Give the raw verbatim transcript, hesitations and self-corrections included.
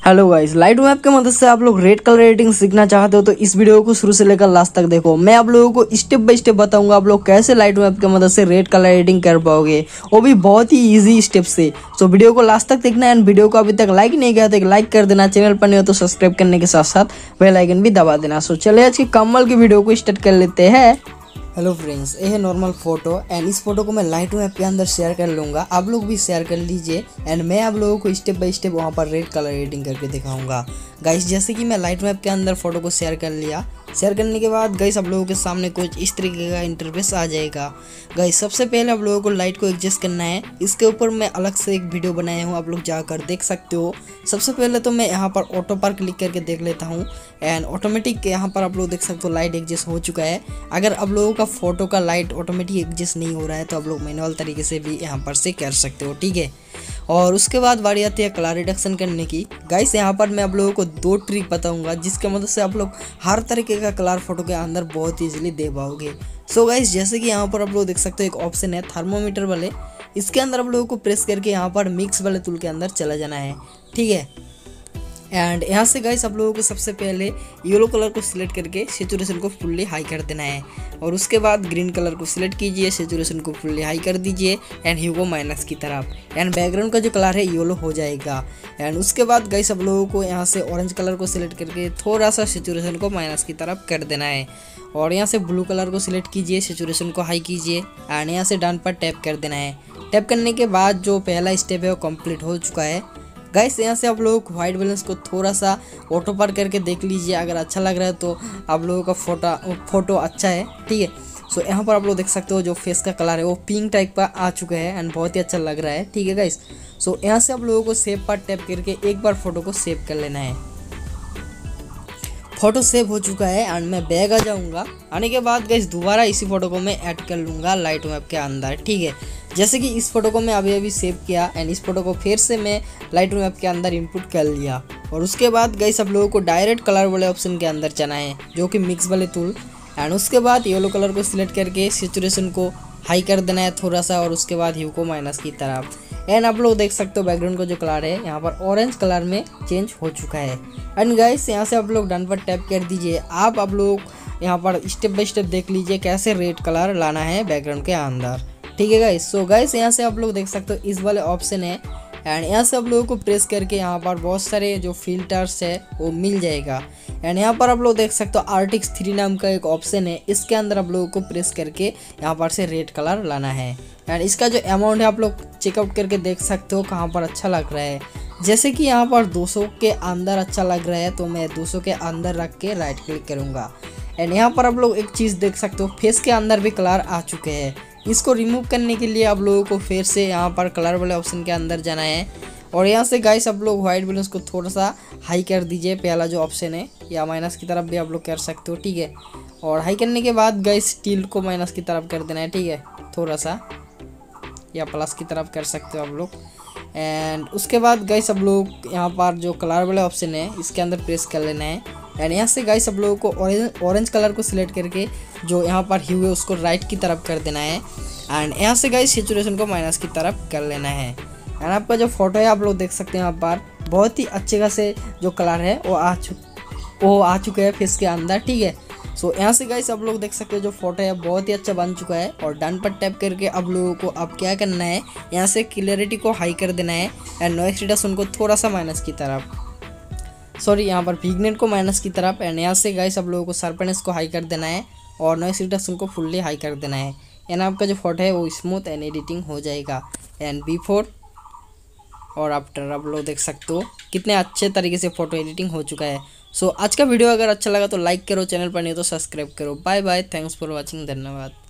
Hello guys, Lightroom app की मदद से आप लोग रेड कलर एडिटिंग सीखना चाहते हो तो इस वीडियो को शुरू से लेकर लास्ट तक देखो। मैं आप लोगों को स्टेप बाय स्टेप बताऊंगा आप लोग कैसे लाइटरूम ऐप की मदद से रेड कलर एडिटिंग कर पाओगे, वो भी बहुत ही इजी स्टेप से। सो वीडियो को लास्ट तक देखना एंड वीडियो को अभी तक लाइक नहीं किया तो एक लाइक कर देना, चैनल पर नहीं हो तो सब्सक्राइब करने के साथ साथ बेल आइकन भी दबा देना। सो चलिए आज की कमाल की वीडियो को स्टार्ट कर लेते हैं। हेलो फ्रेंड्स, ये है नॉर्मल फोटो एंड इस फोटो को मैं लाइटरूम ऐप के अंदर शेयर कर लूँगा, आप लोग भी शेयर कर लीजिए एंड मैं आप लोगों को स्टेप बाय स्टेप वहाँ पर रेड कलर एडिटिंग करके दिखाऊंगा। गाइस जैसे कि मैं लाइटरूम ऐप के अंदर फोटो को शेयर कर लिया, शेयर करने के बाद गाइस आप लोगों के सामने कुछ इस तरीके का इंटरफेस आ जाएगा। गाइस सबसे पहले आप लोगों को लाइट को एडजस्ट करना है, इसके ऊपर मैं अलग से एक वीडियो बनाया हूँ, आप लोग जाकर देख सकते हो। सबसे पहले तो मैं यहाँ पर ऑटो पर क्लिक करके देख लेता हूँ एंड ऑटोमेटिक यहाँ पर आप लोग देख सकते हो लाइट एडजस्ट हो चुका है। अगर आप लोगों का फोटो का लाइट ऑटोमेटिक एडजस्ट नहीं हो रहा है तो आप लोग मैनुअल तरीके से भी यहाँ पर से कर सकते हो, ठीक है। और उसके बाद बारी आती है कलर रिडक्शन करने की। गाइस यहाँ पर मैं आप लोगों को दो ट्रिक बताऊंगा जिसके मदद से आप लोग हर तरीके का कलर फोटो के अंदर बहुत ईजिली दे पाओगे। सो गाइस जैसे कि यहाँ पर आप लोग देख सकते हो एक ऑप्शन है थर्मोमीटर वाले, इसके अंदर आप लोगों को प्रेस करके यहाँ पर मिक्स वाले टूल के अंदर चला जाना है, ठीक है। एंड यहाँ से गाइस आप लोगों को सबसे पहले येलो कलर को सिलेक्ट करके सेचुरेशन को फुल्ली हाई कर देना है और उसके बाद ग्रीन कलर को सिलेक्ट कीजिए, सेचुरेशन को फुल्ली हाई कर दीजिए एंड ह्यू को माइनस की तरफ एंड बैकग्राउंड का जो कलर है येलो हो जाएगा। एंड उसके बाद गाइस आप लोगों को यहाँ से ऑरेंज कलर को सिलेक्ट करके थोड़ा सा सेचुरेशन को माइनस की तरफ कर देना है और यहाँ से ब्लू कलर को सिलेक्ट कीजिए, सेचुरेशन को हाई कीजिए एंड यहाँ से डन पर टैप कर देना है। टैप करने के बाद जो पहला स्टेप है वो कंप्लीट हो चुका है। गाइस यहाँ से आप लोगों को व्हाइट बैलेंस को थोड़ा सा ऑटो पर करके देख लीजिए, अगर अच्छा लग रहा है तो आप लोगों का फोटो फोटो अच्छा है, ठीक है। सो यहाँ पर आप लोग देख सकते हो जो फेस का कलर है वो पिंक टाइप का आ चुका है एंड बहुत ही अच्छा लग रहा है, ठीक है गाइस। सो यहाँ से आप लोगों को सेव पर टैप करके एक बार फोटो को सेव कर लेना है। फोटो सेव हो चुका है एंड मैं बैग आ जाऊँगा। आने के बाद गाइस दोबारा इसी फोटो को मैं ऐड कर लूँगा लाइटरूम ऐप के अंदर, ठीक है। जैसे कि इस फोटो को मैं अभी अभी सेव किया एंड इस फोटो को फिर से मैं लाइटरूम ऐप के अंदर इनपुट कर लिया और उसके बाद गाइस आप लोगों को डायरेक्ट कलर वाले ऑप्शन के अंदर जाना है जो कि मिक्स वाले टूल एंड उसके बाद येलो कलर को सिलेक्ट करके सेचुरेशन को हाई कर देना है थोड़ा सा और उसके बाद ह्यू को माइनस की तरफ एंड आप लोग देख सकते हो बैकग्राउंड का जो कलर है यहाँ पर ऑरेंज कलर में चेंज हो चुका है। एंड गाइस यहाँ से आप लोग डन पर टैप कर दीजिए। आप आप लोग यहाँ पर स्टेप बाय स्टेप देख लीजिए कैसे रेड कलर लाना है बैकग्राउंड के अंदर, ठीक है गाइस। सो गाइस यहाँ से आप लोग देख सकते हो इस वाले ऑप्शन है एंड यहाँ से आप लोगों को प्रेस करके यहाँ पर बहुत सारे जो फिल्टर्स है वो मिल जाएगा एंड यहाँ पर आप लोग देख सकते हो आर्टिक्स थ्री नाम का एक ऑप्शन है, इसके अंदर आप लोगों को प्रेस करके यहाँ पर से रेड कलर लाना है एंड इसका जो अमाउंट है आप लोग चेकआउट करके देख सकते हो कहाँ पर अच्छा लग रहा है। जैसे कि यहाँ पर दो सौ के अंदर अच्छा लग रहा है तो मैं दो सौ के अंदर रख के राइट क्लिक करूँगा एंड यहाँ पर आप लोग एक चीज़ देख सकते हो फेस के अंदर भी कलर आ चुके हैं। इसको रिमूव करने के लिए आप लोगों को फिर से यहाँ पर कलर वाले ऑप्शन के अंदर जाना है और यहाँ से गाइस आप लोग व्हाइट बैलेंस को थोड़ा सा हाई कर दीजिए, पहला जो ऑप्शन है या माइनस की तरफ भी आप लोग कर सकते हो, ठीक है। और हाई करने के बाद गाइस टिल्ट को माइनस की तरफ कर देना है, ठीक है, थोड़ा सा या प्लस की तरफ कर सकते हो आप लोग। एंड उसके बाद गाइस आप लोग यहाँ पर जो कलर वाले ऑप्शन है इसके अंदर प्रेस कर लेना है एंड यहाँ से गाइस आप लोगों को ऑरेंज ऑरेंज कलर को सिलेक्ट करके जो यहाँ पर ह्यू है उसको राइट की तरफ कर देना है एंड यहाँ से गाइस सेचुरेशन को माइनस की तरफ कर लेना है एंड आपका जो फोटो है आप लोग देख सकते हैं यहाँ पर बहुत ही अच्छे खासे जो कलर है वो आ चु वो आ चुके हैं फेस के अंदर, ठीक है। सो यहाँ से गाइस आप लोग देख सकते हो जो फोटो है बहुत ही अच्छा बन चुका है और डन पर टैप करके आप लोगों को अब क्या करना है, यहाँ से क्लियरिटी को हाई कर देना है एंड नॉइस रिडक्शन को थोड़ा सा माइनस की तरफ, सॉरी यहाँ पर विग्नेट को माइनस की तरफ एंड यहाँ से गाइस आप लोगों को शार्पनेस को हाई कर देना है और नॉइस रिडक्शन को फुल्ली हाई कर देना है एंड आपका जो फोटो है वो स्मूथ एंड एडिटिंग हो जाएगा। एंड बिफोर और आफ्टर आप लोग देख सकते हो कितने अच्छे तरीके से फोटो एडिटिंग हो चुका है। सो आज का वीडियो अगर अच्छा लगा तो लाइक करो, चैनल पर नहीं तो सब्सक्राइब करो। Bye bye, thanks for watching, धन्यवाद।